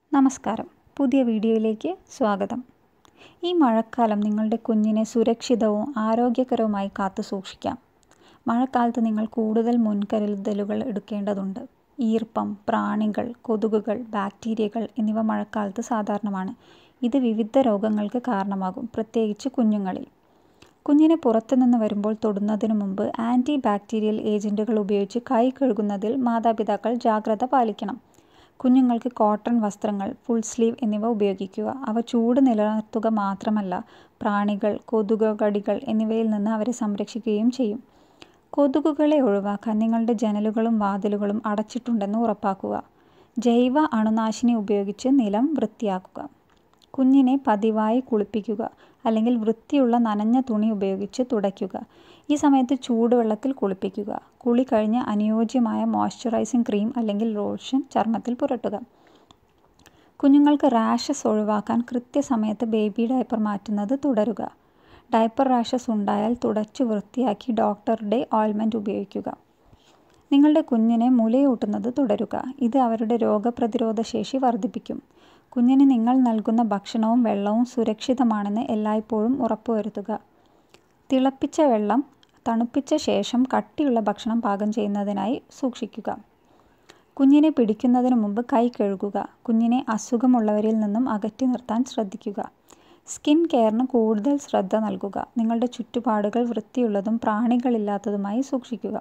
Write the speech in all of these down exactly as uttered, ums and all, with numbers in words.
നമസ്കാരം, പുതിയ വീഡിയോയിലേക്ക് സ്വാഗതം. ഈ മഴക്കാലം നിങ്ങളുടെ കുഞ്ഞിനെ സുരക്ഷിതവും ആരോഗ്യകരവുമായി കാത്തു സൂക്ഷിക്കാം. മഴക്കാലത്ത് നിങ്ങൾ കൂടുതൽ മുൻകരുതലുകൾ എടുക്കേണ്ടതുണ്ട്. ഈർപ്പം, പ്രാണികൾ, കൊതുകുകൾ, ബാക്ടീരിയകൾ എന്നിവ മഴക്കാലത്ത് സാധാരണമാണ്. ഇത് വിവിധ രോഗങ്ങൾക്ക് കാരണമാകും, പ്രത്യേകിച്ച് കുഞ്ഞുങ്ങളിൽ. കുഞ്ഞിനെ പുറത്തുനിന്ന് വരുമ്പോൾ തൊടുന്നതിന് മുമ്പ് ആൻറ്റി ബാക്ടീരിയൽ ഏജൻറ്റുകൾ ഉപയോഗിച്ച് കൈ കഴുകുന്നതിൽ മാതാപിതാക്കൾ ജാഗ്രത പാലിക്കണം. കുഞ്ഞുങ്ങൾക്ക് കോട്ടൺ വസ്ത്രങ്ങൾ, ഫുൾ സ്ലീവ് എന്നിവ ഉപയോഗിക്കുക. അവ ചൂട് നിലനിർത്തുക മാത്രമല്ല, പ്രാണികൾ, കൊതുകുകടികൾ എന്നിവയിൽ നിന്ന് അവരെ സംരക്ഷിക്കുകയും ചെയ്യും. കൊതുകുകളെ ഒഴിവാക്കാൻ നിങ്ങളുടെ ജനലുകളും വാതിലുകളും അടച്ചിട്ടുണ്ടെന്ന് ഉറപ്പാക്കുക. ജൈവ അണുനാശിനി ഉപയോഗിച്ച് നിലം വൃത്തിയാക്കുക. കുഞ്ഞിനെ പതിവായി കുളിപ്പിക്കുക, അല്ലെങ്കിൽ വൃത്തിയുള്ള നനഞ്ഞ തുണി ഉപയോഗിച്ച് തുടയ്ക്കുക. ഈ സമയത്ത് ചൂടുവെള്ളത്തിൽ കുളിപ്പിക്കുക. കുളി കഴിഞ്ഞ് അനുയോജ്യമായ മോയ്സ്ചറൈസിംഗ് ക്രീം അല്ലെങ്കിൽ ലോഷൻ ചർമ്മത്തിൽ പുരട്ടുക. കുഞ്ഞുങ്ങൾക്ക് റാഷസ് ഒഴിവാക്കാൻ കൃത്യസമയത്ത് ബേബി ഡയപ്പർ മാറ്റുന്നത് തുടരുക. ഡയപ്പർ റാഷസ് ഉണ്ടായാൽ തുടച്ച് വൃത്തിയാക്കി ഡോക്ടറുടെ ഓയിൽമെൻറ്റ് ഉപയോഗിക്കുക. നിങ്ങളുടെ കുഞ്ഞിനെ മുലയൂട്ടുന്നത് തുടരുക. ഇത് അവരുടെ രോഗപ്രതിരോധ ശേഷി വർദ്ധിപ്പിക്കും. കുഞ്ഞിന് നിങ്ങൾ നൽകുന്ന ഭക്ഷണവും വെള്ളവും സുരക്ഷിതമാണെന്ന് എല്ലായ്പ്പോഴും ഉറപ്പുവരുത്തുക. തിളപ്പിച്ച വെള്ളം തണുപ്പിച്ച ശേഷം കട്ടിയുള്ള ഭക്ഷണം പാകം ചെയ്യുന്നതിനായി സൂക്ഷിക്കുക. കുഞ്ഞിനെ പിടിക്കുന്നതിന് മുമ്പ് കൈ കഴുകുക. കുഞ്ഞിനെ അസുഖമുള്ളവരിൽ നിന്നും അകറ്റി നിർത്താൻ ശ്രദ്ധിക്കുക. സ്കിൻ കെയറിന് കൂടുതൽ ശ്രദ്ധ നൽകുക. നിങ്ങളുടെ ചുറ്റുപാടുകൾ വൃത്തിയുള്ളതും പ്രാണികളില്ലാത്തതുമായി സൂക്ഷിക്കുക.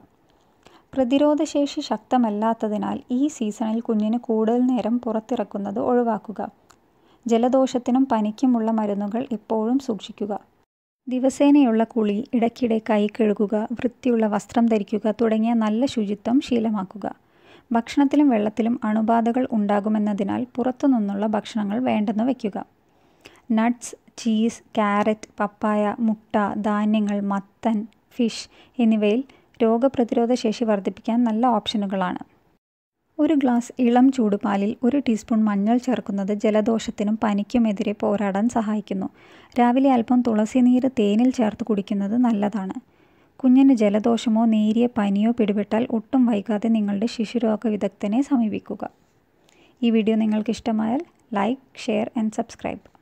പ്രതിരോധശേഷി ശക്തമല്ലാത്തതിനാൽ ഈ സീസണിൽ കുഞ്ഞിന് കൂടുതൽ നേരം പുറത്തിറക്കുന്നത് ഒഴിവാക്കുക. ജലദോഷത്തിനും പനിക്കുമുള്ള മരുന്നുകൾ എപ്പോഴും സൂക്ഷിക്കുക. ദിവസേനയുള്ള കുളി, ഇടയ്ക്കിടെ കൈ കഴുകുക, വൃത്തിയുള്ള വസ്ത്രം ധരിക്കുക തുടങ്ങിയ നല്ല ശുചിത്വം ശീലമാക്കുക. ഭക്ഷണത്തിലും വെള്ളത്തിലും അണുബാധകൾ ഉണ്ടാകുമെന്നതിനാൽ പുറത്തുനിന്നുള്ള ഭക്ഷണങ്ങൾ വേണ്ടെന്ന് വയ്ക്കുക. നട്ട്സ്, ചീസ്, ക്യാരറ്റ്, പപ്പായ, മുട്ട, ധാന്യങ്ങൾ, മത്തൻ, ഫിഷ് എന്നിവയിൽ രോഗപ്രതിരോധ ശേഷി വർദ്ധിപ്പിക്കാൻ നല്ല ഓപ്ഷനുകളാണ്. ഒരു ഗ്ലാസ് ഇളം ചൂടുപാലിൽ ഒരു ടീസ്പൂൺ മഞ്ഞൾ ചേർക്കുന്നത് ജലദോഷത്തിനും പനിക്കുമെതിരെ പോരാടാൻ സഹായിക്കുന്നു. രാവിലെ അല്പം തുളസിനീര് തേനിൽ ചേർത്ത് കുടിക്കുന്നത് നല്ലതാണ്. കുഞ്ഞിന് ജലദോഷമോ നേരിയ പനിയോ പിടിപെട്ടാൽ ഒട്ടും വൈകാതെ നിങ്ങളുടെ ശിശുരോഗ വിദഗ്ധനെ സമീപിക്കുക. ഈ വീഡിയോ നിങ്ങൾക്ക് ഇഷ്ടമായാൽ ലൈക്ക്, ഷെയർ ആൻഡ് സബ്സ്ക്രൈബ്.